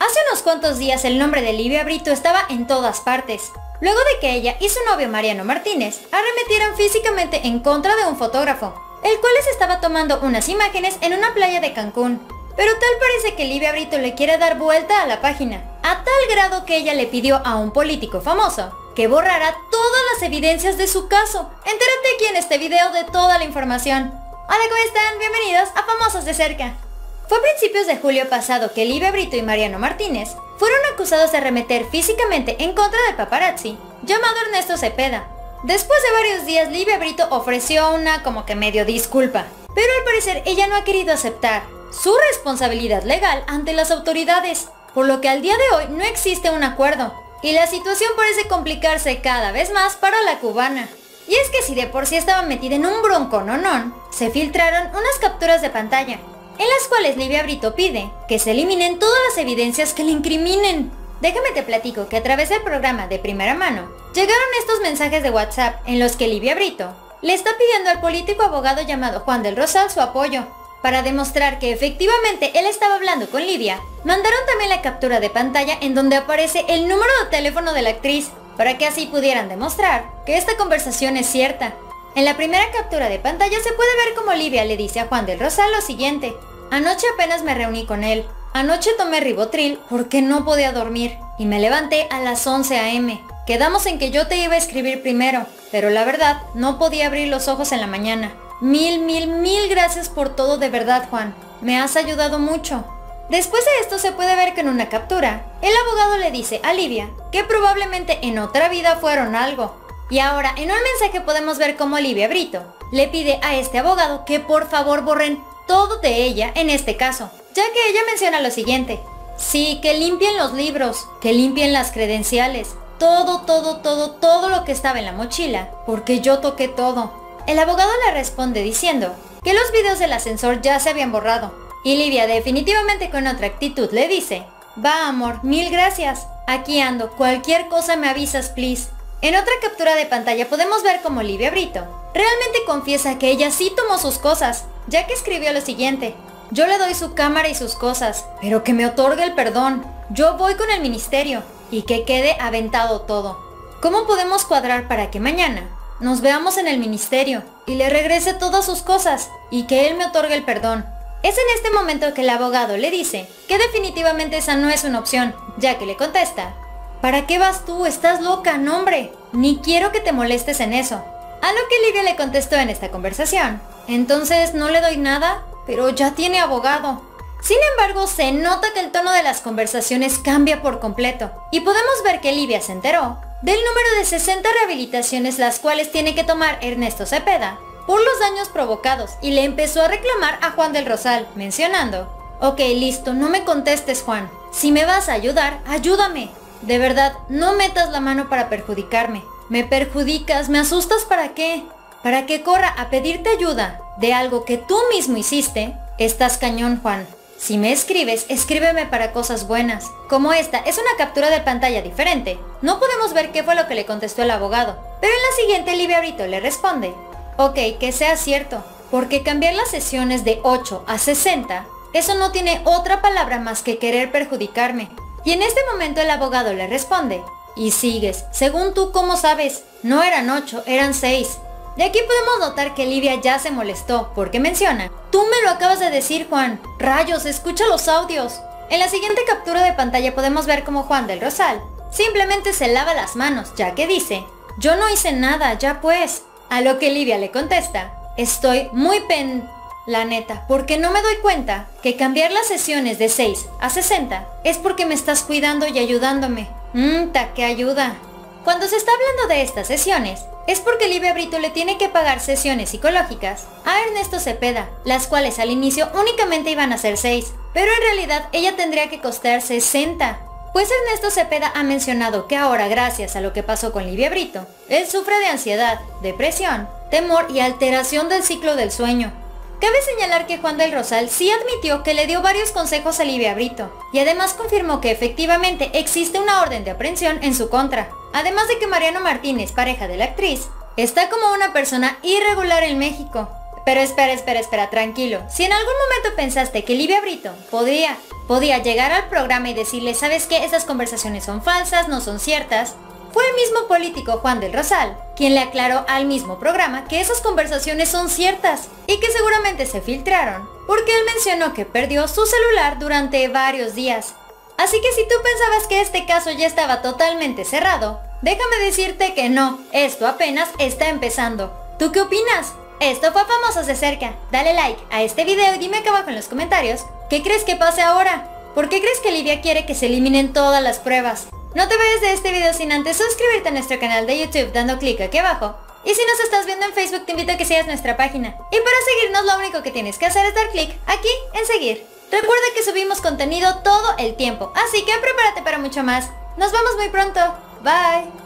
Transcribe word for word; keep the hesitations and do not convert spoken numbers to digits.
Hace unos cuantos días el nombre de Livia Brito estaba en todas partes, luego de que ella y su novio Mariano Martínez arremetieran físicamente en contra de un fotógrafo, el cual les estaba tomando unas imágenes en una playa de Cancún. Pero tal parece que Livia Brito le quiere dar vuelta a la página, a tal grado que ella le pidió a un político famoso que borrara todas las evidencias de su caso. Entérate aquí en este video de toda la información. Hola, ¿cómo están? Bienvenidos a Famosos de Cerca. Fue a principios de julio pasado que Livia Brito y Mariano Martínez fueron acusados de arremeter físicamente en contra del paparazzi llamado Ernesto Cepeda. Después de varios días, Livia Brito ofreció una como que medio disculpa, pero al parecer ella no ha querido aceptar su responsabilidad legal ante las autoridades, por lo que al día de hoy no existe un acuerdo, y la situación parece complicarse cada vez más para la cubana. Y es que si de por sí estaba metida en un broncononón, se filtraron unas capturas de pantalla, en las cuales Livia Brito pide que se eliminen todas las evidencias que le incriminen. Déjame te platico que a través del programa de Primera Mano, llegaron estos mensajes de WhatsApp en los que Livia Brito le está pidiendo al político abogado llamado Juan del Rosal su apoyo. Para demostrar que efectivamente él estaba hablando con Livia, mandaron también la captura de pantalla en donde aparece el número de teléfono de la actriz, para que así pudieran demostrar que esta conversación es cierta. En la primera captura de pantalla se puede ver cómo Livia le dice a Juan del Rosal lo siguiente: anoche apenas me reuní con él, anoche tomé Ribotril porque no podía dormir y me levanté a las once a eme Quedamos en que yo te iba a escribir primero, pero la verdad no podía abrir los ojos en la mañana. Mil, mil, mil gracias por todo de verdad, Juan. Me has ayudado mucho. Después de esto se puede ver que en una captura, el abogado le dice a Livia que probablemente en otra vida fueron algo. Y ahora en un mensaje podemos ver cómo Livia Brito le pide a este abogado que por favor borren todo de ella en este caso, ya que ella menciona lo siguiente: sí, que limpien los libros, que limpien las credenciales, todo, todo, todo, todo lo que estaba en la mochila, porque yo toqué todo. El abogado le responde diciendo que los videos del ascensor ya se habían borrado, y Livia definitivamente con otra actitud le dice: va amor, mil gracias, aquí ando, cualquier cosa me avisas please. En otra captura de pantalla podemos ver cómo Livia Brito realmente confiesa que ella sí tomó sus cosas, ya que escribió lo siguiente: yo le doy su cámara y sus cosas, pero que me otorgue el perdón, yo voy con el ministerio, y que quede aventado todo. ¿Cómo podemos cuadrar para que mañana nos veamos en el ministerio y le regrese todas sus cosas y que él me otorgue el perdón? Es en este momento que el abogado le dice que definitivamente esa no es una opción, ya que le contesta: ¿para qué vas tú? Estás loca, no hombre, ni quiero que te molestes en eso. A lo que Livia le contestó en esta conversación: entonces no le doy nada, pero ya tiene abogado. Sin embargo, se nota que el tono de las conversaciones cambia por completo, y podemos ver que Livia se enteró del número de sesenta rehabilitaciones las cuales tiene que tomar Ernesto Cepeda por los daños provocados, y le empezó a reclamar a Juan del Rosal, mencionando: ok, listo, no me contestes, Juan, si me vas a ayudar, ayúdame. De verdad, no metas la mano para perjudicarme. Me perjudicas, me asustas, ¿para qué? ¿Para que corra a pedirte ayuda de algo que tú mismo hiciste? Estás cañón, Juan. Si me escribes, escríbeme para cosas buenas. Como esta es una captura de pantalla diferente, no podemos ver qué fue lo que le contestó el abogado, pero en la siguiente Livia Brito le responde: ok, que sea cierto, porque cambiar las sesiones de ocho a sesenta, eso no tiene otra palabra más que querer perjudicarme. Y en este momento el abogado le responde: y sigues, según tú, ¿cómo sabes? No eran ocho, eran seis. De aquí podemos notar que Livia ya se molestó, porque menciona: tú me lo acabas de decir, Juan, rayos, escucha los audios. En la siguiente captura de pantalla podemos ver cómo Juan del Rosal simplemente se lava las manos, ya que dice: yo no hice nada, ya pues. A lo que Livia le contesta: estoy muy pen... la neta, porque no me doy cuenta que cambiar las sesiones de seis a sesenta es porque me estás cuidando y ayudándome. Mmm, ta, qué ayuda. Cuando se está hablando de estas sesiones, es porque Livia Brito le tiene que pagar sesiones psicológicas a Ernesto Cepeda, las cuales al inicio únicamente iban a ser seis, pero en realidad ella tendría que costar sesenta. Pues Ernesto Cepeda ha mencionado que ahora, gracias a lo que pasó con Livia Brito, él sufre de ansiedad, depresión, temor y alteración del ciclo del sueño. Cabe señalar que Juan del Rosal sí admitió que le dio varios consejos a Livia Brito, y además confirmó que efectivamente existe una orden de aprehensión en su contra, además de que Mariano Martínez, pareja de la actriz, está como una persona irregular en México. Pero espera, espera, espera, tranquilo. Si en algún momento pensaste que Livia Brito podría podía llegar al programa y decirle, ¿sabes qué? Esas conversaciones son falsas, no son ciertas. Fue el mismo político Juan del Rosal quien le aclaró al mismo programa que esas conversaciones son ciertas y que seguramente se filtraron, porque él mencionó que perdió su celular durante varios días. Así que si tú pensabas que este caso ya estaba totalmente cerrado, déjame decirte que no, esto apenas está empezando. ¿Tú qué opinas? Esto fue Famosos de Cerca. Dale like a este video y dime acá abajo en los comentarios, ¿qué crees que pase ahora? ¿Por qué crees que Livia quiere que se eliminen todas las pruebas? No te vayas de este video sin antes suscribirte a nuestro canal de YouTube dando clic aquí abajo. Y si nos estás viendo en Facebook te invito a que sigas nuestra página. Y para seguirnos lo único que tienes que hacer es dar clic aquí en seguir. Recuerda que subimos contenido todo el tiempo, así que prepárate para mucho más. Nos vemos muy pronto. Bye.